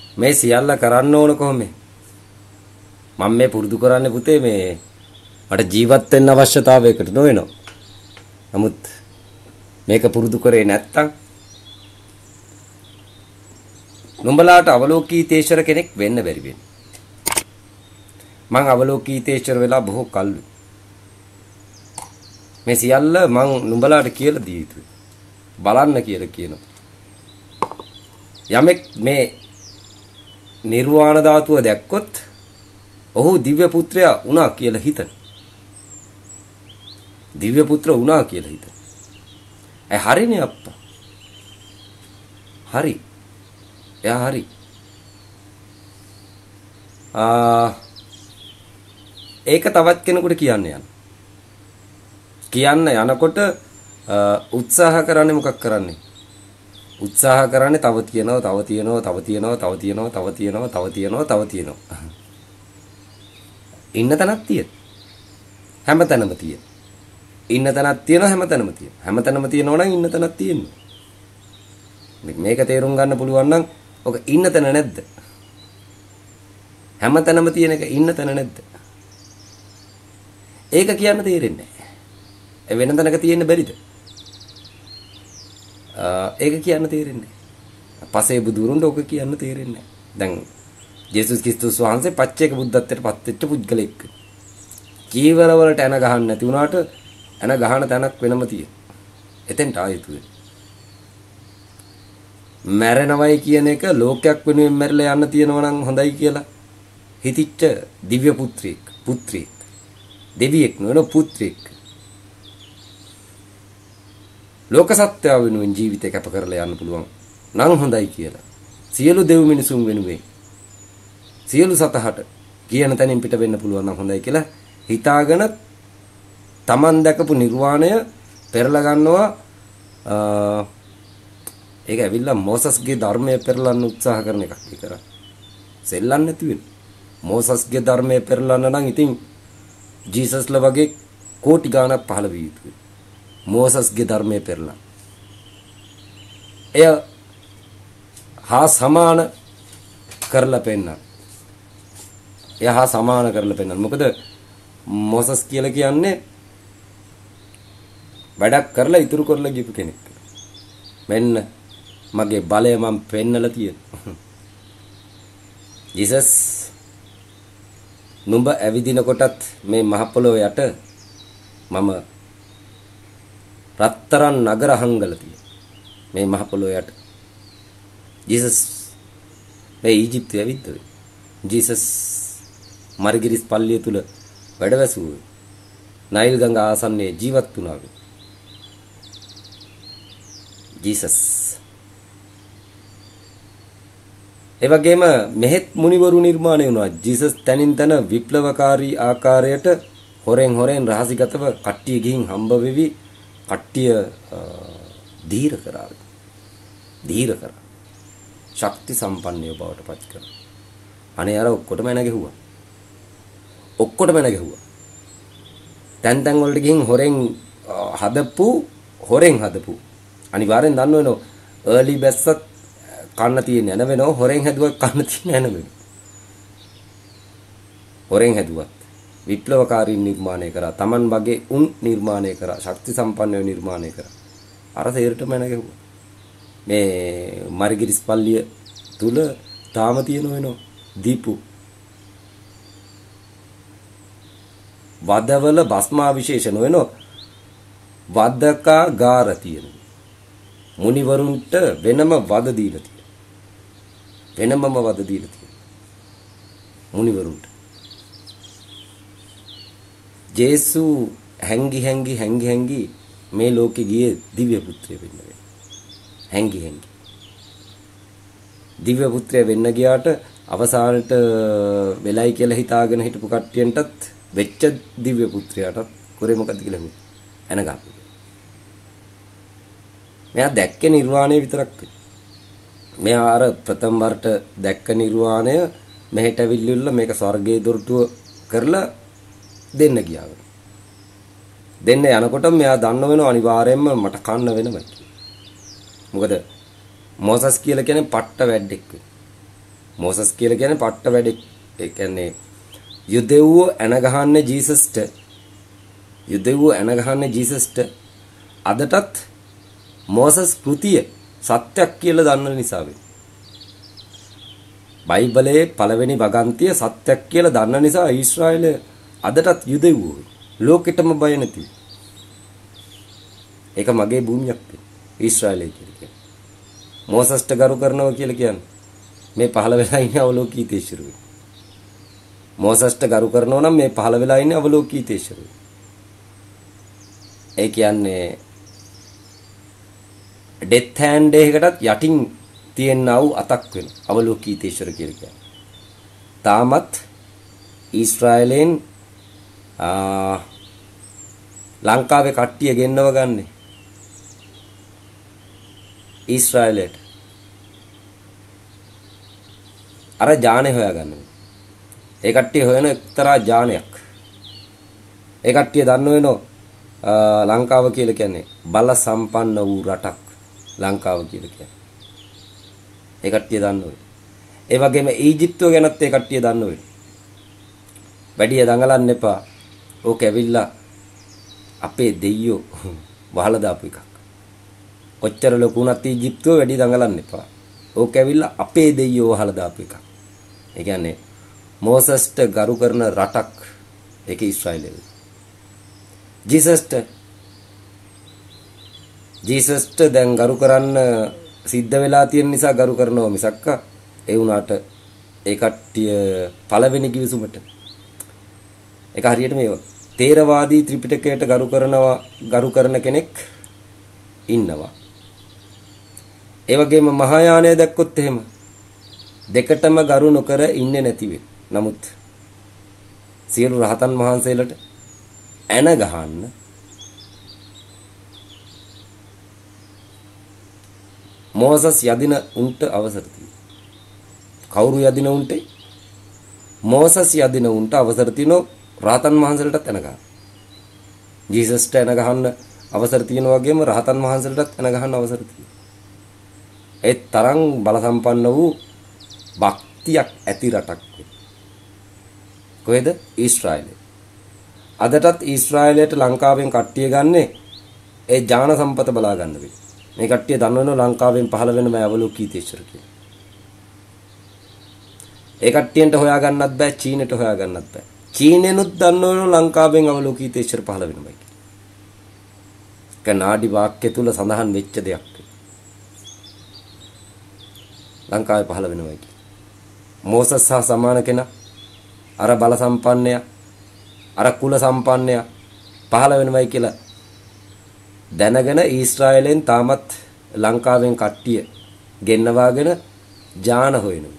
මේ සියල්ල කරන්න ඕන කොහොමද? මම මේ පුරුදු කරන්නේ පුතේ මේ මට ජීවත් වෙන්න අවශ්‍යතාවයකට නොවෙනවා. නමුත් මේක පුරුදු කරේ නැත්තම් නුඹලාට අවලෝකීතේශ්වර කෙනෙක් වෙන්න බැරි වෙන්නේ. මං අවලෝකීතේශ්වර වෙලා බොහෝ කල්ලු. මේ සියල්ල මං නුඹලාට කියලා දී යුතුයි. බලන්න කියලා කියනවා. යමෙක් මේ නිර්වාණ ධාතුව දැක්කොත් ඔහු දිව්‍ය පුත්‍රයා වුණා කියලා හිතන. දිව්‍ය පුත්‍ර වුණා කියලා හිතන. ඒ හරිනේ අප්පා. හරි. එයා හරි. ඒක තවත් කෙනෙකුට කියන්න යන. කියන්න යනකොට උත්සාහ කරන්නේ මොකක් කරන්නේ? උත්සාහ කරන්නේ තව තියනවා. ඉන්න තැනක් තියෙන. හැමතැනම තියෙන. ඉන්න තැනක් තියෙනවා හැමතැනම තියෙන. හැමතැනම තියෙනවා නම් ඉන්න තැනක් තියෙනවා. මේක තේරුම් ගන්න පුළුවන් නම් ඔක ඉන්න තැන නැද්ද? හැමතැනම තියෙන එක ඉන්න තැන නැද්ද? ඒක කියන්න තේරෙන්නේ නැහැ. වෙන තැනක තියෙන්න බැරිද? ඒක කියන්න තේරෙන්නේ නැහැ. පසේ බුදුරුන්ට ඔක කියන්න තේරෙන්නේ නැහැ. දැන් ජේසුස් ක්‍රිස්තුස් වහන්සේ පච්චේක බුද්ධත්වයට පත් වෙච්ච පුද්ගලෙක්. කීවර වලට එන ගහන්න නැති වුණාට එන ගහන තැනක් වෙනම තියෙන. එතෙන්ට ආයෙත් වෙන්නේ. මැරෙනවයි කියන එක ලෝකයක් වෙනුවෙන් මැරිලා යන්න තියෙනවා නම් හොඳයි කියලා හිතිච්ච දිව්‍ය පුත්‍රයෙක් දෙවියෙක් නෙවෙයි පුත්‍රයෙක් ලෝක සත්‍යය වෙනුවෙන් ජීවිතේ කැප කරලා යන්න පුළුවන් නම් හොඳයි කියලා සියලු දෙව් මිනිසුන් වෙනුවෙන් සියලු සතහට කියන තැනින් පිට වෙන්න පුළුවන් නම් හොඳයි කියලා හිතාගෙන Taman දැකපු නිර්වාණය පෙරලා ගන්නවා. ඒක ඇවිල්ලා මොසස්ගේ ධර්මයේ පෙරලන්න උත්සාහ කරන එකක් විතරයි. සෙල්ලම් නැති වෙන. මොසස්ගේ ධර්මයේ පෙරලන්න නම් ඉතින් ජීසස්ලා වගේ කෝටි ගාණක් පහළ විය යුතුයි. මොසස්ගේ ධර්මයේ පෙරලන්න. එය හා සමාන කරලා පෙන්නන. එයා සමාන කරලා පෙන්නන. මොකද මොසස් කියලා කියන්නේ වැඩක් කරලා ඉතුරු කරලා ගිහපු කෙනෙක්. මෙන්න මගේ බලය මම පෙන්නලා තියෙනවා. ජීසස් නුඹ ඇවිදින කොටත් මේ මහ පොළොව යට මම රත්තරන් නගර හංගලා තියෙනවා. මේ මහ පොළොව යට ජීසස් මේ ඊජිප්තුවේ ඇවිත් ජීසස් මර්ගිරිස් පල්ලිය තුල වැඩ වැසුවේ. නයිල් ගඟ ආසන්නයේ ජීවත් වුණා. ජීසස් ඒ වගේම මෙහෙත් මුනිවරු නිර්මාණය වුණා. ජීසස් තනින් තන විප්ලවකාරී ආකාරයට හොරෙන් රහසිගතව කට්ටිය ගිහින් හම්බ වෙවි කට්ටිය ධීර කරා. ශක්ති සම්පන්නය බවට පත් කරා. අනේ අර ඔක්කොටම එන ගැහුවා. තැන් වලට ගිහින් හොරෙන් හදපු අනිවාර්යෙන් දන්න වෙනෝ early බැස්සත් කන්න තියෙන යන වෙනෝ හොරෙන් හැදුවත් කන්න තියෙන යන වෙනෝ. හොරෙන් හැදුවත් විප්ලවකාරී නිර්මාණය කරා. Taman වගේ උන් නිර්මාණය කරා. ශක්ති සම්පන්නව නිර්මාණය කරා. අර තේරෙටම එන ගැහුවා. මේ මර්ගිරිස් පල්ලිය තුල තාම තියෙන වෙනෝ දීපු වදවල භස්මා විශේෂණ වෙනෝ වදකාගාර තියෙනවා. මුනිවරුන්ට වෙනම වද දීලා තියෙනවා. මුනිවරුන්ට. ජේසු හැංගි මේ ලෝකෙ ගියේ දිව්‍ය පුත්‍රය වෙන්න වෙයි. හැංගි. දිව්‍ය පුත්‍රය වෙන්න ගියාට අවසානට වෙලයි කියලා හිතාගෙන හිටපු කට්ටියන්ටත් වෙච්ච දිව්‍ය පුත්‍රයාටත් කරේ මොකද කියලා හුත් එන ගන්න. මෙයා දැක්කේ නිර්වාණය විතරක්. මෙයා අර ප්‍රථම වරට දැක්ක නිර්වාණය මෙහෙට අවිල්ලුල්ල මේක ස්වර්ගයේ දොරටුව කරලා දෙන්න ගියා. දෙන්න යනකොට මෙයා දන්න වෙනවා අනිවාර්යයෙන්ම මට කන්න වෙනවා කියලා. මොකද මොසස් කියලා කියන්නේ පට්ට වැඩෙක්. මොසස් කියලා කියන්නේ පට්ට වැඩේ. ඒ කියන්නේ යුදෙව්ව එන ගහන්නේ ජීසස්ට. යුදෙව්ව එන ගහන්නේ ජීසස්ට. අදටත් මොසස් කෘතිය සත්‍යක් කියලා දන්න නිසා වෙයි. බයිබලයේ පළවෙනි වගන්තිය සත්‍යක් කියලා දන්න නිසා ඊශ්‍රායල අදටත් යුදෙව්වෝ ලෝකෙටම බය නැති. ඒක මගේ භූමියක් ඊශ්‍රායලය කියලා කියන්නේ. මොසස්ට ගරු කරනවා කියලා කියන්නේ මේ පහළ වෙලා ඉන්නේ අවලෝකීතේශ්වරය. මොසස්ට ගරු කරනවා නම් මේ පහළ වෙලා ඉන්නේ අවලෝකීතේශ්වරය. ඒ කියන්නේ ඩෙත් හෑන්ඩ් එකකටත් යටින් තියෙනා වූ අතක් වෙන අවලෝකීතේශ්වර කියලා කියන්නේ. තාමත් ඊශ්‍රායලෙන් ලංකාවේ කට්ටිය ගෙන්නව ගන්නේ ඊශ්‍රායලයට අර ජානේ හොයාගන්න. ඒ කට්ටිය හොයන එක්තරා ජානයක්. ඒ කට්ටිය දන්න වෙනෝ ලංකාව කියලා කියන්නේ බල සම්පන්න වූ රටක් ලංකාව කියලා කියන්නේ. ඒ කට්ටිය දන්න වෙයි. ඒ වගේම ඊජිප්තුව ගැනත් ඒ කට්ටිය දන්න වෙයි. වැඩි දඟලන්න එපා. ඕක ඇවිල්ලා අපේ දෙයියෝ වහලා දාපු එකක්. කොච්චර ලොකු වුණත් ඊජිප්තුව වැඩි දඟලන්න එපා. ඕක ඇවිල්ලා අපේ දෙයියෝ වහලා දාපු එකක්. ඒ කියන්නේ මොසස්ට ගරු කරන රටක් ඒක ඊශ්‍රායලය. ජීසස්ට දැන් ගරු කරන්න සිද්ධ වෙලා තියෙන නිසා ගරු කරනවා මිසක්ක ඒ වුණාට ඒ කට්ටිය පළවෙනි කිවිසුමට ඒක හරියට මේ තේරවාදී ත්‍රිපිටකයට ගරු කරන කෙනෙක් ඉන්නවා. ඒ වගේම මහායානය දැක්කොත් එහෙම දෙකටම ගරු නොකර ඉන්නේ නැති වෙයි. නමුත් සියලු රහතන් වහන්සේලට ඇන ගහන්න මොසස් යදින උන්ට අවසර තියෙනවා. කවුරු යදින උන්ට? මොසස් යදින උන්ට අවසර තියෙනවා රහතන් වහන්සේලටත් ඇන ගන්න. ජීසස්ට ඇන ගහන්න අවසර තියෙන වගේම රහතන් වහන්සේලටත් ඇන ගහන්න අවසර තියෙනවා. ඒ තරම් බල සම්පන්න වූ භක්තියක් ඇති රටක්. කොහෙද? ඊශ්‍රායලය. අදටත් ඊශ්‍රායලයට ලංකාවෙන් කට්ටිය ගන්නේ ඒ ඥාන සම්පත බලා ගන්න වෙයි. මේ කට්ටිය දන්නවනේ ලංකාවෙන් පහළ වෙන මේ අවලෝකීතේශ්වර කියලා. ඒ කට්ටියන්ට හොයා ගන්නත් බෑ, චීනෙට හොයා ගන්නත් බෑ. චීනෙනුත් දන්නවනේ ලංකාවෙන් අවලෝකීතේශ්වර පහළ වෙනමයි කියලා. කනාඩි වාක්‍ය තුල සඳහන් වෙච්ච දෙයක්. ලංකාවේ පහළ වෙනමයි කියලා. මොසස් සහ සමාන කෙනා අර බල සම්පන්නය අර කුල සම්පන්නය පහළ වෙනවයි කියලා දැනගෙන ඊශ්‍රායලෙන් තාමත් ලංකාවෙන් කට්ටිය ගෙන්නවාගෙන ඥාන හොයනවා.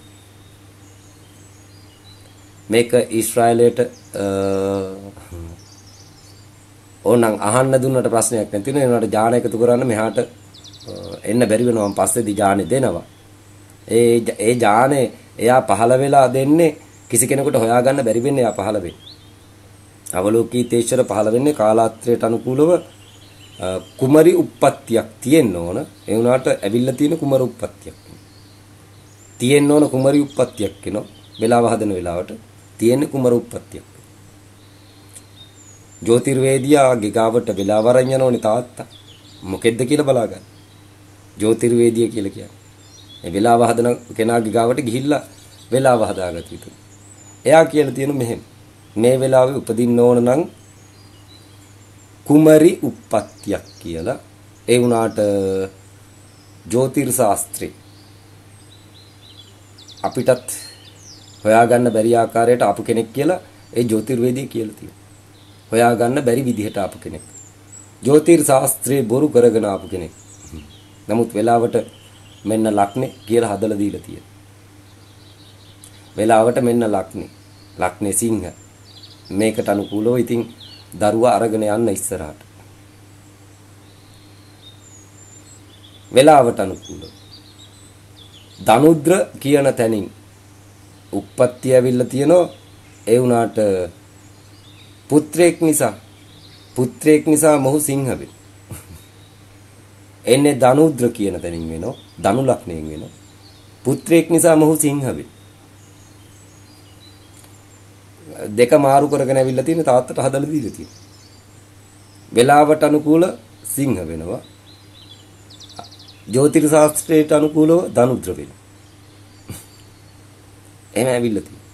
මේක ඊශ්‍රායලයට ඕනනම් අහන්න දුන්නට ප්‍රශ්නයක් නැති නේ. ඒනට ඥාන එකතු කරන්න මෙහාට එන්න බැරි වෙනවා. මම පස්සේදී ඥානෙ දෙනවා. ඒ ඥානේ එයා පහළ වෙලා දෙන්නේ කිසි කෙනෙකුට හොයාගන්න බැරි වෙන්නේ එයා පහළ වෙන්නේ. අවලෝකීතේශ්වර පහළ වෙන්නේ කාලාත්‍රයට අනුකූලව කුමරි උප්පත්තියක් තියෙන්න ඕන. ඒ වුණාට ඇවිල්ලා තියෙන කුමර උප්පත්තියක්. තියෙන්න ඕන කුමරි උප්පත්තියක් කියනවා. වෙලාව හදන වෙලාවට තියෙන කුමර උප්පත්තියක්. ජ්‍යොතිර්වේදියාගේ ගාවට වෙලාව අරන් යනෝනේ තාත්තා. මොකෙද්ද කියලා බලාගන්න. ජ්‍යොතිර්වේදිය කියලා කියන්නේ. මේ වෙලාව හදන කෙනාගේ ගාවට ගිහිල්ලා වෙලාව හදාගත යුතුයි. එයා කියලා තියෙන මෙහෙම. මේ වෙලාවේ උපදින්න ඕන නම් කුමරි උප්පත්තියක් කියලා. ඒ වුණාට ජ්‍යොතිර් ශාස්ත්‍රේ අපිටත් හොයාගන්න බැරි ආකාරයට ආපු කෙනෙක් කියලා ඒ ජ්‍යොතිර්වේදී කියලා තියෙනවා. හොයාගන්න බැරි විදිහට ආපු කෙනෙක්. ජ්‍යොතිර් ශාස්ත්‍රේ බොරු කරගෙන ආපු කෙනෙක්. නමුත් වෙලාවට මෙන්න ලග්නේ කියලා හදලා දීලා තියෙනවා. වෙලාවට මෙන්න ලග්නේ සිංහ. මේකට අනුකූලව ඉතින් දරුවා අරගෙන යන්න ඉස්සරහට. වෙලාවට අනුකූලව. දනුද්‍ර කියන තැනින් උප්පත්ති ඇවිල්ලා තියෙනවා. ඒ වුණාට පුත්‍රයෙක් නිසා මොහු සිංහ වෙනවා. එන්නේ දනුද්‍ර කියන තැනින් වෙනවා. දනු ලග්නයෙන් වෙනවා. පුත්‍රයෙක් නිසා මොහු සිංහ වෙනවා. දෙක මාරු කරගෙන ඇවිල්ලා තියෙන තාත්තට හදලා දීලා තියෙනවා. වෙලාවට අනුකූල සිංහ වෙනවා. ජ්‍යොතිර් ශාස්ත්‍රයට අනුකූලව ධනුද්‍ර වෙනවා. එහෙම ඇවිල්ලා තියෙනවා.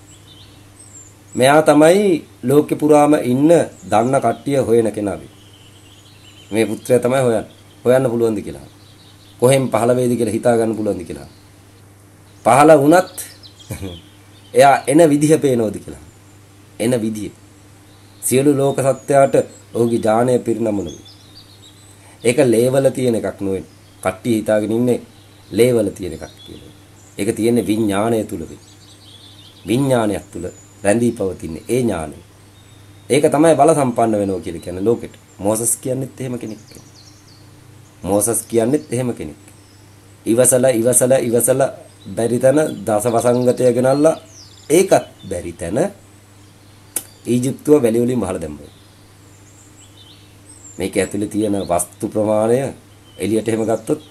මෙයා තමයි ලෝකෙ පුරාම ඉන්න දන්න කට්ටිය හොයන කෙනා වෙන්නේ. මේ පුත්‍රයා තමයි හොයන්න පුළුවන්ද කියලා. කොහෙන් පහළ වේද කියලා හිතා ගන්න පුළුවන්ද කියලා. පහළ වුණත් එයා එන විදිහ පේනවද කියලා. එන විදිය. සියලු ලෝක සත්‍යයට ඔහුගේ ඥානය පිරිනමනවා. ඒක ලේවල තියෙන එකක් නෙවෙයි. කට්ටිය හිතාගෙන ඉන්නේ ලේවල තියෙන එකක් කියලා. ඒක තියෙන්නේ විඥාණය තුල වෙයි. විඥානයක් තුල රැඳී පවතින ඒ ඥානය. ඒක තමයි බල සම්පන්න වෙනවා කියලා කියන්නේ ලෝකෙට. මොසස් කියන්නේත් එහෙම කෙනෙක්. මොසස් කියන්නේත් එහෙම කෙනෙක්. ඉවසලා බැරි තැන දස වසංගතය ගෙනල්ලා ඒකත් බැරි තැන ඊජිප්තුව වැලි වලින් මහලා දැම්මා. මේක ඇතුලේ තියෙන වස්තු ප්‍රමාණය එළියට එහෙම ගත්තොත්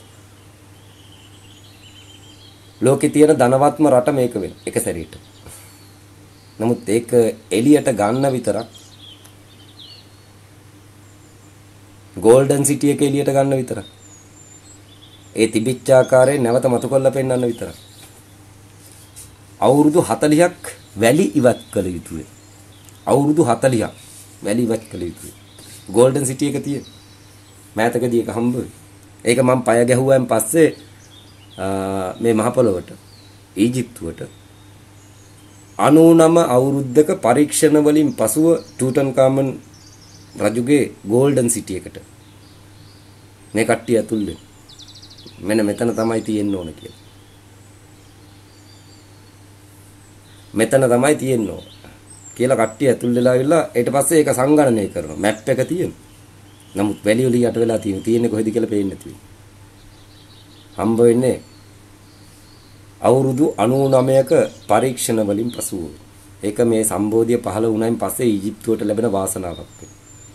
ලෝකේ තියෙන ධනවත්ම රට මේක වෙන එක සැරේට. නමුත් ඒක එළියට ගන්න විතරක් ගෝල්ඩන් සිටි එක එළියට ගන්න විතරක්. ඒ තිබිච්ච ආකාරයෙන් නැවත මතු කරලා පෙන්වන්න විතරක්. අවුරුදු 40ක් වැලි ඉවත් කළ යුතුයි. අවුරුදු 40ක් වැලි ඉවත් කළ යුතුයි. ගෝල්ඩන් සිටි එක තියෙන. මෑතකදී එක හම්බ වෙයි. ඒක මම පය ගැහුවාන් පස්සේ මේ මහ පොළොවට ඊජිප්තුවට 99 අවුරුද්දක පරීක්ෂණ වලින් පසුව ටූටන්කාමන් රජුගේ ගෝල්ඩන් සිටි එකට මේ කට්ටිය ඇතුල් වෙන. මෙන්න මෙතන තමයි තියෙන්න ඕන කියලා. මෙතන තමයි තියෙන්න ඕන කියලා කට්ටිය ඇතුල් වෙලා ඉවිල්ලා ඊට පස්සේ ඒක සංගණනය කරනවා. මැප් එක තියෙන. නමුත් වැලි වල යට වෙලා තියෙන්නේ කොහෙද කියලා පේන්නේ නැති වෙයි. හම්බ වෙන්නේ අවුරුදු 99ක පරීක්ෂණ වලින් පසුව. ඒක මේ සම්බෝධිය පහළ වුණායින් පස්සේ ඊජිප්තුවට ලැබෙන වාසනාවක් වෙයි.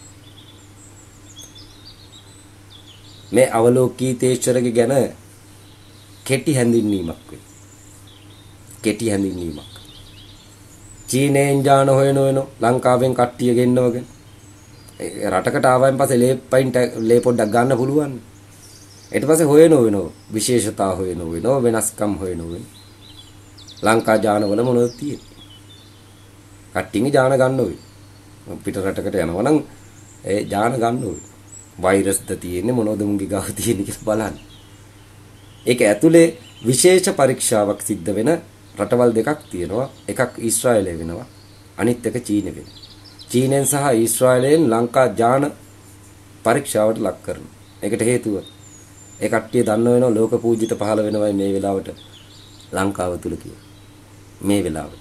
මේ අවලෝකීතේශ්වරගේ ගැන කෙටි හැඳින්වීමක් වෙයි. කෙටි හැඳින්වීමක්. චීනෙන් ඥාන හොයන ලංකාවෙන් කට්ටිය ගෙන්නවගෙන රටකට ආවයින් පස්සේ ලේ පොඩ්ඩක් ගන්න පුළුවන්. ඊට පස්සේ හොයනෝ වෙනෝ විශේෂතා හොයනෝ වෙනෝ වෙනස්කම් හොයනෝ වෙන ලංකා ඥානවල මොනවද තියෙන්නේ? කට්ටියගේ ඥාන ගන්න ඕයි. පිට රටකට යනවා නම් ඒ ඥාන ගන්න ඕයි. වෛරස්ද තියෙන්නේ මොනවද මුන්ගේ ගාව තියෙන්නේ කියලා බලන්න. ඒක ඇතුලේ විශේෂ පරීක්ෂාවක් සිද්ධ වෙන රටවල් දෙකක් තියෙනවා. එකක් ඊශ්‍රායලයේ වෙනවා. අනිත් එක චීනෙ වෙනවා. චීනෙන් සහ ඊශ්‍රායලයෙන් ලංකා ඥාන පරීක්ෂාවට ලක් කරනවා. ඒකට හේතුව ඒ කට්ටිය දන්න වෙනවා ලෝක පූජිත පහළ වෙනවයි මේ වෙලාවට ලංකාව තුල කියලා. මේ වෙලාවට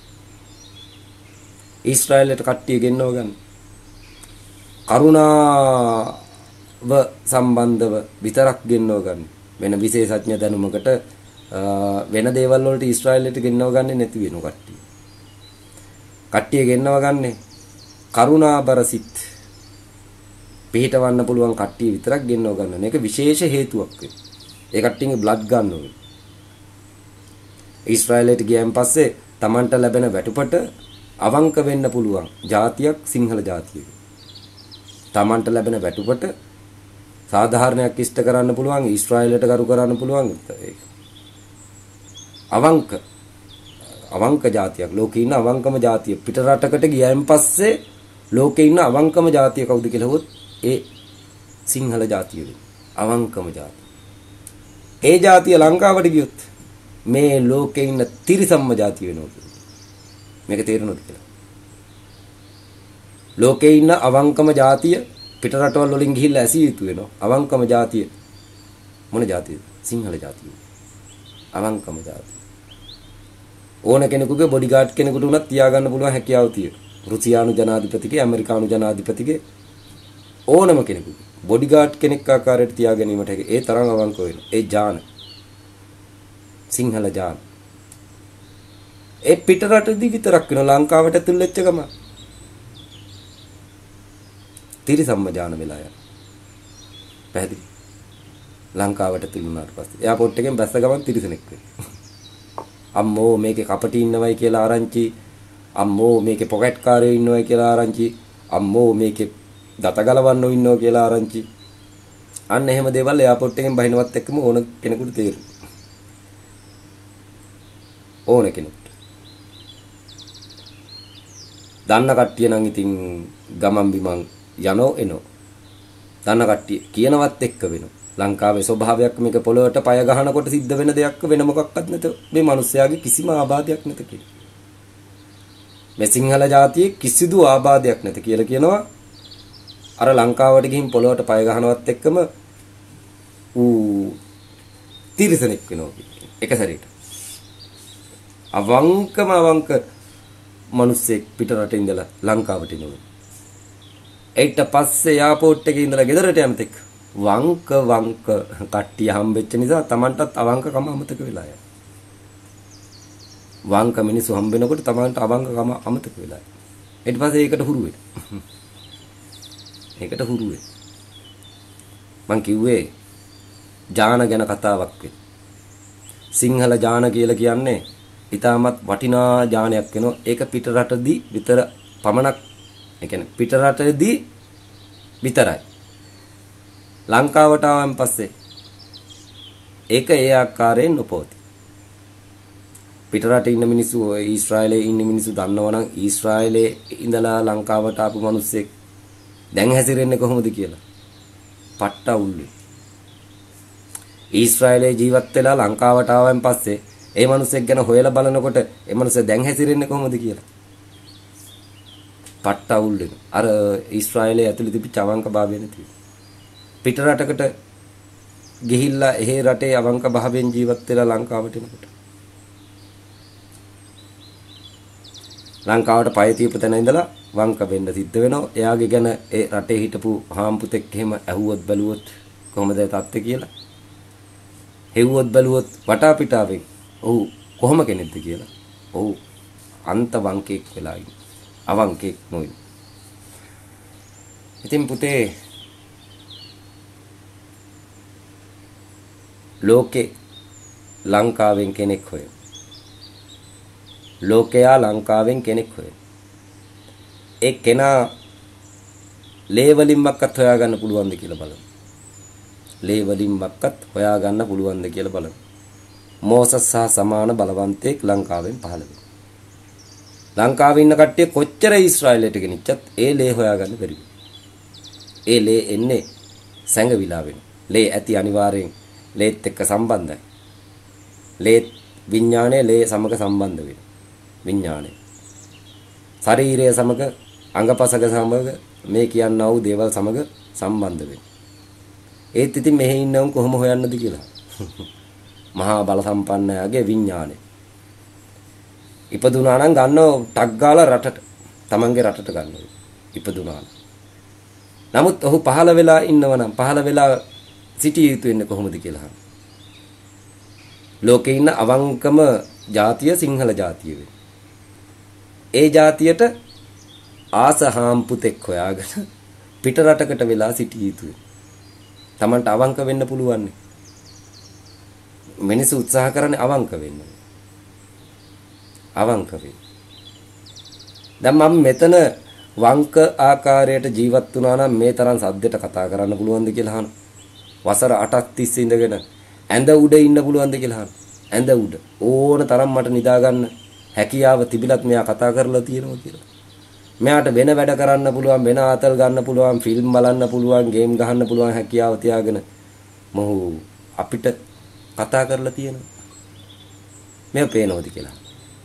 ඊශ්‍රායලයට කට්ටිය ගෙන්නව ගන්න. කරුණාව සම්බන්ධව විතරක් ගෙන්නව ගන්න. වෙන විශේෂඥ දැනුමකට වෙන දේවල් වලට ඊශ්‍රායලයට ගෙන්නව ගන්නේ නැති වෙන කට්ටිය. කට්ටිය ගෙන්නව ගන්නේ කරුණාබර සිත් පිටවන්න පුළුවන් කට්ටිය විතරක් ගෙන්නව ගන්න. මේක විශේෂ හේතුවක් වෙයි. ඒ කට්ටියගේ බ්ලඩ් ගන්න ඕනේ. ඊශ්‍රායලයට ගියන් පස්සේ Tamanට ලැබෙන වැටුපට අවංක වෙන්න පුළුවන් ජාතියක් සිංහල ජාතියක. Tamanට ලැබෙන වැටුපට සාධාරණයක් ඉෂ්ට කරන්න පුළුවන් ඊශ්‍රායලයට කරු කරන්න පුළුවන් ඒක. අවංක ජාතියක් ලෝකේ ඉන්න අවංකම ජාතිය පිට රටකට ගියන් පස්සේ ලෝකේ ඉන්න අවංකම ජාතිය කවුද කියලා හොත් ඒ සිංහල ජාතිය වෙයි. අවංකම ජාතිය. ඒ ජාතිය ලංකාවට ගියොත් මේ ලෝකේ ඉන්න තිරිසම්ම ජාතිය වෙනවා. මේක තේරෙනවද කියලා? ලෝකේ ඉන්න අවංකම ජාතිය පිට රටවල් වලින් ගිහිල්ලා ඇසිය යුතු වෙනවා. අවංකම ජාතිය මොන ජාතියද? සිංහල ජාතිය. අවංකම ජාතිය. ඕන කෙනෙකුගේ බොඩිගාඩ් කෙනෙකුට උනත් තියාගන්න පුළුවන් හැකියාව තියෙනවා. රුසියානු ජනාධිපතිගේ ඇමරිකානු ජනාධිපතිගේ ඕනම කෙනෙකුගේ බොඩිගාඩ් කෙනෙක් ආකාරයට තියා ගැනීමට හැකි. ඒ තරම් අවංක වෙන. ඒ ඥාන. සිංහල ඥාන. ඒ පිට රටදී විතරක් වෙන ලංකාවට ඇතුල් වෙච්ච ගම. තිරිසම්ම ඥාන වෙලා යන. පැහැදිලි. ලංකාවට ඇතුල් වුණාට පස්සේ එයාපෝට් එකෙන් බැස්ස ගමන් තිරිසනෙක් වෙනවා. අම්මෝ මේකේ කපටි ඉන්නවයි කියලා ආරංචි අම්මෝ මේකේ පොකට් කාරයෝ ඉන්නවා කියලා ආරංචි. අම්මෝ මේකේ දත ගලවන්නෝ ඉන්නවා කියලා ආරංචි. අන්න එහෙම දේවල් එයාපෝට් එකෙන් බහිනවත් එක්කම ඕන කෙනෙකුට තේරෙනවා. ඕන කෙනෙකුට. දන්න කට්ටිය නම් ඉතින් ගමන් බිමන් යනෝ එනෝ. දන්න කට්ටිය කියනවත් එක්ක වෙනවා. ලංකාවේ ස්වභාවයක් මේක පොළොවට පය ගහනකොට සිද්ධ වෙන දෙයක් වෙන මොකක්වත් නැත. මේ මිනිස්යාගේ කිසිම ආබාධයක් නැත කියලා. මේ සිංහල ජාතියේ කිසිදු ආබාධයක් නැත කියලා කියනවා. අර ලංකාවට ගිහින් පොළොවට පය ගහනවත් එක්කම තිරිසනෙක් වෙනවා එක සැරේට. අවංක මිනිස්සෙක් පිට රටේ ඉඳලා ලංකාවට එනවා. ඊට පස්සේ එයාපෝට් එකේ ඉඳලා ගෙදරට යන තෙක් වංක කට්ටිය හම්බෙච්ච නිසා Tamanටත් අවංකකම අමතක වෙලා යනවා. වංක මිනිස්සු හම්බෙනකොට Tamanට අවංකකම අමතක වෙලා යනවා. ඊට පස්සේ ඒකට හුරු වෙනවා. ඒකට හුරු වෙනවා. මං කිව්වේ ජාන ගැන කතාවක් වෙන. සිංහල ජාන කියලා කියන්නේ ඊටමත් වටිනා ජානයක් වෙනවා. ඒක පිට රටදී විතර පමණක්, ඒ කියන්නේ පිට රටදී විතරයි. ලංකාවට ආවන් පස්සේ ඒක ඒ ආකාරයෙන් නොපවතී. පිට රටේ ඉන්න මිනිස්සු ඊශ්‍රායලයේ ඉන්න මිනිස්සු දන්නවනම් ඊශ්‍රායලයේ ඉඳලා ලංකාවට ආපු මිනිස්සෙක් දැන් හැසිරෙන්නේ කොහොමද කියලා. පට්ට අවුල්ලේ. ඊශ්‍රායලයේ ජීවත් වෙලා ලංකාවට ආවන් පස්සේ ඒ මිනිස්සෙක් ගැන හොයලා බලනකොට ඒ මිනිස්සයා දැන් හැසිරෙන්නේ කොහොමද කියලා. පට්ට අවුල්ලේ. අර ඊශ්‍රායලයේ ඇතුළේ තිබිච්ච අවංකභාවය නැති. පිට රටකට ගිහිල්ලා එහෙ රටේ අවංක භාවයෙන් ජීවත් වෙලා ලංකාවට එනකොට ලංකාවට පය තියපු තැන ඉඳලා වංක වෙන්න සිද්ධ වෙනවා. එයාගේ ගැන ඒ රටේ හිටපු හාම්පුතෙක් එහෙම ඇහුවොත් බැලුවොත් කොහොමද තත්ත්වය කියලා. හෙව්වොත් බැලුවොත් වටා පිටාවෙන් ඔව් කොහොම කෙනෙක්ද කියලා. ඔව් අන්ත වංකෙක් වෙලා ඉන්නේ. අවංකෙක් නොයි. ඉතින් පුතේ ලෝකේ ලංකාවෙන් කෙනෙක් හොය. ලෝකයා ලංකාවෙන් කෙනෙක් හොය. ඒ කෙනා ලේවලින්මක්වත් හොයාගන්න පුළුවන්ද කියලා බලමු. ලේවලින්මක්වත් හොයාගන්න පුළුවන්ද කියලා බලමු. මෝසස් සහ සමාන බලවන්තයෙක් ලංකාවෙන් පහළ වෙනවා. ලංකාවේ ඉන්න කට්ටිය කොච්චර ඊශ්‍රායලයට ගෙනිච්චත් ඒ ලේ හොයාගන්න බැරි. ඒ ලේ එන්නේ සැඟවිලා වෙනවා. ලේ ඇති අනිවාර්යෙන් ලේත් එක්ක සම්බන්ධයි. ලේ විඥානය ලේ සමග සම්බන්ධ වෙනවා. විඥානය. ශරීරය සමග අංගපසක සමග මේ කියන්නා වූ දේවල් සමග සම්බන්ධ වෙනවා. ඒත් ඉතින් මෙහි ඉන්නවම කොහොම හොයන්නද කියලා. මහා බල සම්පන්නයාගේ විඥානය. ඉපදුනා නම් ගන්නව ටක් ගාලා රටට. තමන්ගේ රටට ගන්නවා. ඉපදුනා. නමුත් ඔහු පහළ වෙලා ඉන්නවනම් පහළ වෙලා සිටිය යුතු වෙන්නේ කොහොමද කියලා. ලෝකේ ඉන්න අවංකම ජාතිය සිංහල ජාතිය වෙයි. ඒ ජාතියට ආසහාම් පුතෙක් හොයාගෙන පිට රටකට වෙලා සිටිය යුතුයි. Tamanට අවංක වෙන්න පුළුවන්. මිනිස්සු උත්සාහ කරන්නේ අවංක වෙන්න. අවංක වෙන්න. දැන් මම මෙතන වංක ආකාරයට ජීවත් වුණා නම් මේ තරම් සද්දෙට කතා කරන්න පුළුවන්ද කියලා අහනවා. වසර 8ක් තිස්සේ ඉඳගෙන ඇඳ උඩ ඉන්න පුළුවන්ද කියලා අහනවා. ඇඳ උඩ ඕන තරම් මට නිදා ගන්න හැකියාව තිබිලත් මෙයා කතා කරලා තියෙනවා කියලා. මෙයාට වෙන වැඩ කරන්න පුළුවන්, වෙන ආතල් ගන්න පුළුවන්, ෆිල්ම් බලන්න පුළුවන්, ගේම් ගහන්න පුළුවන් හැකියාව තියාගෙන මොහු අපිට කතා කරලා තියෙනවා. මේ පේනවද කියලා.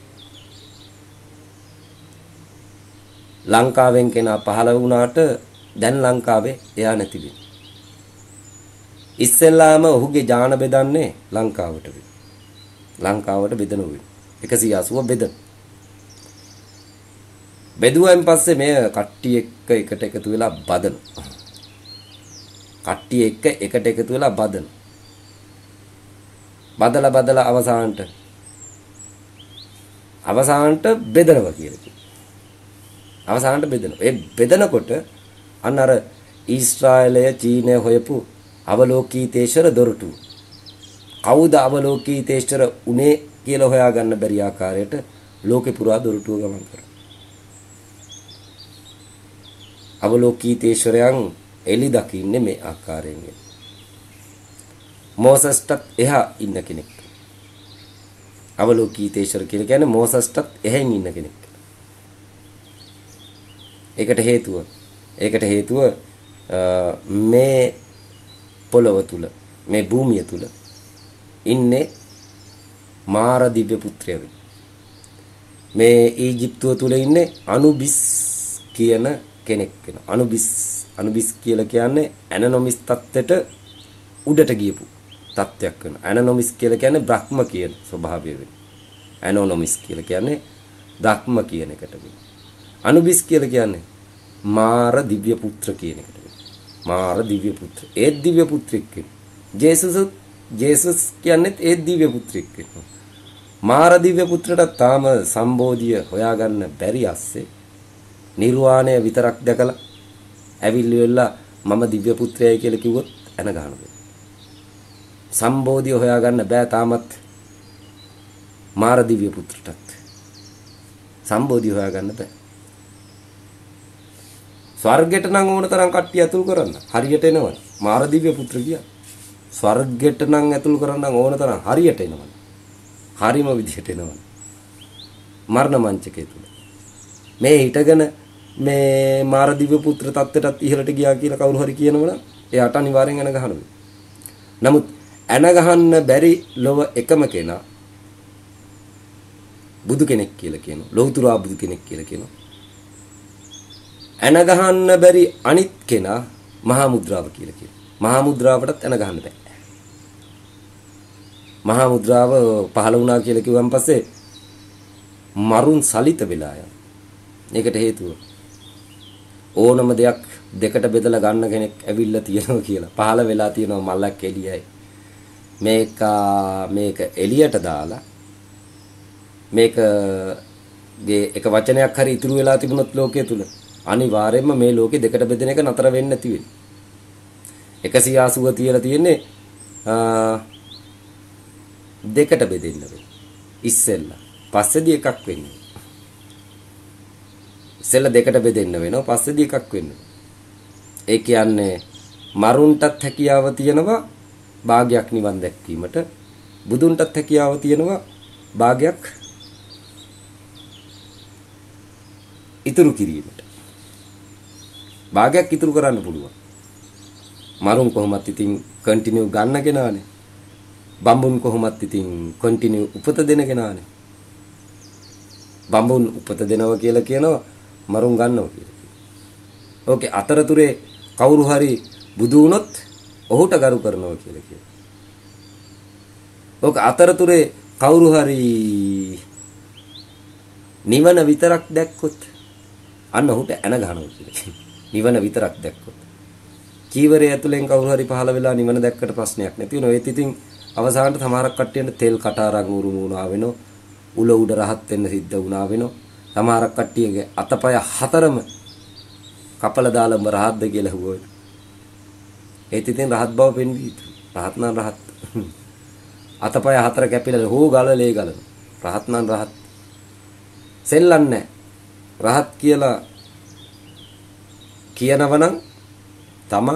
ලංකාවෙන් කෙනා පහළ වුණාට දැන් ලංකාවේ එයා නැති වෙනවා. ඉස්සෙල්ලාම ඔහුගේ ඥාන බෙදන්නේ ලංකාවට වෙයි. ලංකාවට බෙදන වෙයි. 180 බෙදන. බෙදුවෙන් පස්සේ මේ කට්ටිය එකට එකතු වෙලා බදන. කට්ටිය එකට එකතු වෙලා බදන. බදලා අවසානට බෙදනවා කියලා. අවසානට බෙදනවා. ඒ බෙදනකොට අන්න අර ඊශ්‍රායලය චීනය හොයපු අවලෝකීතේශ්වර දොරටු. කවුද අවලෝකීතේශ්වර උනේ කියලා හොයාගන්න බැරි ආකාරයට ලෝකේ පුරා දොරටුව ගමන් කරනවා. අවලෝකීතේශ්වරයන් එලි දකින්නේ මේ ආකාරයෙන්. මෝසස්ටත් එහා ඉන්න කෙනෙක්. අවලෝකීතේශ්වර කියලා කියන්නේ මෝසස්ටත් එහෙන් ඉන්න කෙනෙක්. ඒකට හේතුව මේ පොළව තුල මේ භූමිය තුල ඉන්නේ මාර දිව්‍ය පුත්‍රයෙක්. මේ ඊජිප්තුව තුල ඉන්නේ අනුබිස් කියන කෙනෙක් වෙනවා. අනුබිස් කියලා කියන්නේ ඇනොනොමිස් තත්ත්වයට උඩට ගියපු තත්ත්වයක් වෙනවා. ඇනොනොමිස් කියලා කියන්නේ බ්‍රහ්ම කියන ස්වභාවය වෙනවා. ඇනොනොමිස් කියලා කියන්නේ බ්‍රහ්ම කියන එකට වෙනවා. අනුබිස් කියලා කියන්නේ මාර දිව්‍ය පුත්‍ර කියන එකට වෙනවා. මාර දිව්‍ය පුත්‍ර. ඒ දිව්‍ය පුත්‍රෙක් වෙනවා. ජේසුස් කියන්නේ ඒ දිව්‍ය පුත්‍රෙක් වෙනවා. මාර දිව්‍ය පුත්‍රට තාම සම්බෝධිය හොයාගන්න බැරි ඇස්සේ නිර්වාණය විතරක් දැකලා ඇවිල්ලි වෙලා මම දිව්‍ය පුත්‍රයයි කියලා කිව්වොත් එන ගහනවා. සම්බෝධිය හොයාගන්න බෑ තාමත් මාර දිව්‍ය පුත්‍රටත්. සම්බෝධිය හොයාගන්න බෑ. ස්වර්ගයට නම් ඕන තරම් කට්ටිය ඇතුල් කරන්න. හරියට එනවනේ. මාර දිව්‍ය පුත්‍ර කිය. ස්වර්ගයට නම් ඇතුල් කරන්න ඕන තරම් හරියට එනවනේ. හරිම විදිහට එනවනේ. මරණ මංචකේ තුල. මේ හිටගෙන මේ මාර දිව්‍ය පුත්‍ර තත්ත්වයටත් ඉහළට ගියා කියලා කවුරු හරි කියනවනම් එයාට අනිවාර්යෙන් එන ගහනවා. නමුත් එන ගහන්න බැරි ලොව එකම කෙනා බුදු කෙනෙක් කියලා කියනවා. ලෞතුරා බුදු කෙනෙක් කියලා කියනවා. එන ගහන්න බැරි අනිත් කෙනා මහා මුද්‍රාව කියලා කියනවා. මහා මුද්‍රාවටත් එන ගහන්න බෑ. මහා මුද්‍රාව පහළ වුණා කියලා කිව්වන් පස්සේ මරුන් සලිත වෙලා යනවා. ඒකට හේතුව ඕනම දෙයක් දෙකට බෙදලා ගන්න කෙනෙක් ඇවිල්ලා තියෙනවා කියලා. පහළ වෙලා තියෙනවා මල්ලක් එළියයි. මේක එළියට දාලා මේකගේ එක වචනයක් හරි ඉතුරු වෙලා තිබුණොත් ලෝකයේ තුල අනිවාර්යයෙන්ම මේ ලෝකේ දෙකට බෙදෙන එක නතර වෙන්නේ නැති වෙන්නේ. 180 තියලා තියෙන්නේ දෙකට බෙදෙන්න වෙන්නේ. ඉස්සෙල්ලා පස්සේදී එකක් වෙන්නේ. ඉස්සෙල්ලා දෙකට බෙදෙන්න වෙනවා පස්සේදී එකක් වෙන්නේ. ඒ කියන්නේ මරුන්ටත් හැකියාව තියෙනවා භාගයක් නිවන් දැක්වීමට, බුදුන්ටත් හැකියාව තියෙනවා භාගයක් ඉතුරු කිරීමට. භාගයක් ඉතුරු කරන්න පුළුවන්. මරුන් කොහොමත් ඉතින් කන්ටිනියු ගන්න කෙනානේ. බම්බුන් කොහොමත් ඉතින් කන්ටිනියු උපත දෙන කෙනානේ. බම්බුන් උපත දෙනවා කියලා කියනවා මරුන් ගන්නවා කියලා. ඕකේ අතරතුරේ කවුරු හරි බුදු වුණොත් ඔහුට ගරු කරනවා කියලා කියනවා. ඕක අතරතුරේ කවුරු හරි නිවන විතරක් දැක්කොත් අන්න ඔහුට එන ගන්නවා කියලා කියනවා. නිවන විතරක් දැක්කොත්. චීවරය ඇතුලෙන් කවුරු හරි පහළ වෙලා නිවන දැක්කට ප්‍රශ්නයක් නැති වෙනවා. ඒත් ඉතින් අවසානට සමහරක් කට්ටියන්ට තෙල් කටාරම් උරුම වුණා වෙනවා. උල උඩ රහත් වෙන්න සිද්ධ වුණා වෙනවා. සමහරක් කට්ටියගේ අතපය හතරම කපලා දාලා උඹ රහත්ද කියලා හුවොත්. ඒත් ඉතින් රහත් බව පෙන්වී යුතුයි. රහත් නම් රහත්. අතපය හතර කැපිලා හෝ ගලලේ ගලන. රහත් නම් රහත්. සෙල්ලන්නේ රහත් කියලා කියනවනම් තමන්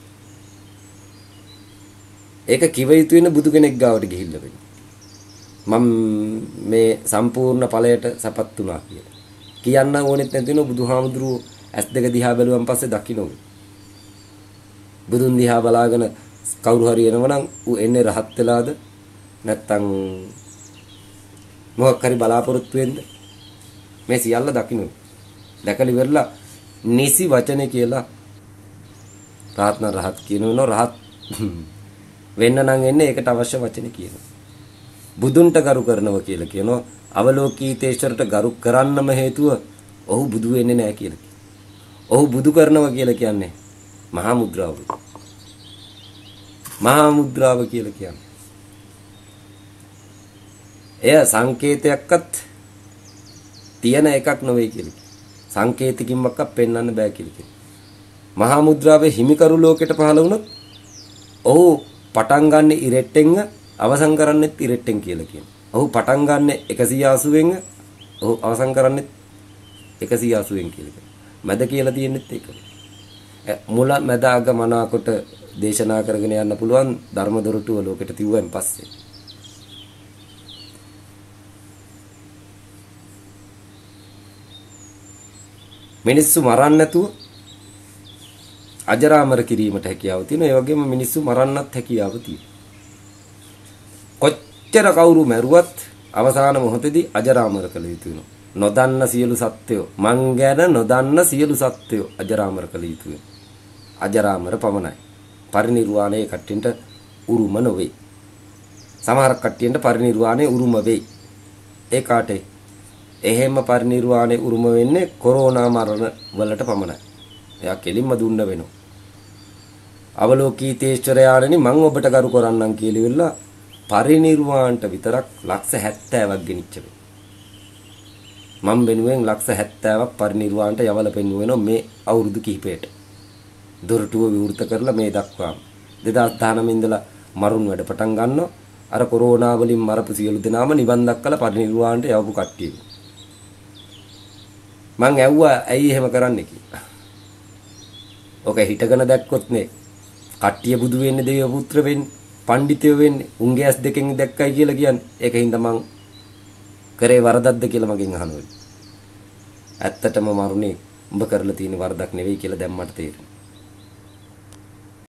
ඒක කිව යුතු වෙන බුදු කෙනෙක් ගාවට ගිහිල්ලා වෙන්නේ. මම මේ සම්පූර්ණ ඵලයට සපත් වුණා කියලා. කියන්න ඕනෙත් නැති වෙන බුදුහාමුදුරුවෝ ඇස් දෙක දිහා බැලුවන් පස්සේ දකින්නෝ. බුදුන් දිහා බලාගෙන කවුරු හරි එනවනම් ඌ එන්නේ රහත් වෙලාද නැත්තම් මොකක් හරි බලාපොරොත්තු වෙන්න මේ සියල්ල දකින්නෝ. දැකලි වෙරලා නිසි වචනේ කියලා රහත්න රහත් කියනවා. රහත් වෙන්න නම් එන්නේ ඒකට අවශ්‍ය වචනේ කියනවා. බුදුන්ට ගරු කරනවා කියලා කියනවා. අවලෝකීතේශ්වරට ගරු කරන්නම හේතුව ඔහු බුදු වෙන්නේ නැහැ කියලා කියනවා. ඔහු බුදු කරනවා කියලා කියන්නේ මහා මුද්‍රාව. මහා මුද්‍රාව කියලා කියන්නේ එය සංකේතයක්වත් තියෙන එකක් නෙවෙයි කියලා. සංකේතකින්වත් පෙන්වන්න බෑ කියලා කියනවා. මහා මුද්‍රාවේ හිමිකරු ලෝකෙට පහළ වුණොත් ඔහු පටන් ගන්න ඉරෙට්ටෙන් අවසන් කරන්නෙත් ඉරෙට්ටෙන් කියලා කියනවා. ඔහු පටන් ගන්න 180න් ඔහු අවසන් කරන්නෙත් 180න් කියලා කියනවා. මැද කියලා තියෙන්නෙත් ඒක. මුල මැද අග මනාකොට දේශනා කරගෙන යන්න පුළුවන් ධර්ම දොරටුව ලෝකෙට තියුවෙන් පස්සේ. මිනිස්සු මරන්න නැතුව අජරාමර කිරීමට හැකියාව තියෙනවා. ඒ වගේම මිනිස්සු මරන්නත් හැකියාව තියෙනවා. කොච්චර කවුරු මැරුවත් අවසාන මොහොතේදී අජරාමර කළ යුතු වෙනවා. නොදන්න සියලු සත්වයෝ මං ගැන නොදන්න සියලු සත්වයෝ අජරාමර කළ යුතු වෙනවා. අජරාමර පමණයි. පරිනිර්වාණය කට්ටියට උරුම නොවේ. සමහර කට්ටියට පරිනිර්වාණය උරුම වෙයි. ඒ කාටේ එහෙම පරිනිර්වාණය උරුම වෙන්නේ කොරෝනා මරණ වලට පමණයි. එයා කෙලින්ම දුන්න වෙනවා. අවලෝකීතේශ්වරයාණනි මං ඔබට ගරු කරන්නම් කියලා ඉවරලා පරිනිර්වාණයට විතරක් ලක්ෂ 70ක් ගෙනිච්ච වෙනවා. මම වෙනුවෙන් ලක්ෂ 70ක් පරිනිර්වාණයට යවල පෙන්නුවෙනවා මේ අවුරුදු කිහිපයට. දොරටුව විවෘත කරලා මේ දක්වාම 2019 ඉඳලා මරුන් වැඩ පටන් ගන්නවා. අර කොරෝනා වලින් මරපු සියලු දෙනාම නිවන් දක්කලා පරිනිර්වාණයට යවපු කට්ටිය. මං ඇව්වා ඇයි එහෙම කරන්නේ කියලා. ඔක හිටගෙන දැක්කොත් නේ කට්ටිය බුදු වෙන්නේ දේව පුත්‍ර වෙන්නේ පඬිතයෝ වෙන්නේ උන්ගේ ඇස් දෙකෙන් දැක්කයි කියලා කියන්නේ. ඒකින්ද මං කරේ වරදක්ද කියලා මගෙන් අහනවා. ඇත්තටම මරුනේ උඹ කරලා තියෙන වරදක් නෙවෙයි කියලා දැන් මට තේරෙනවා.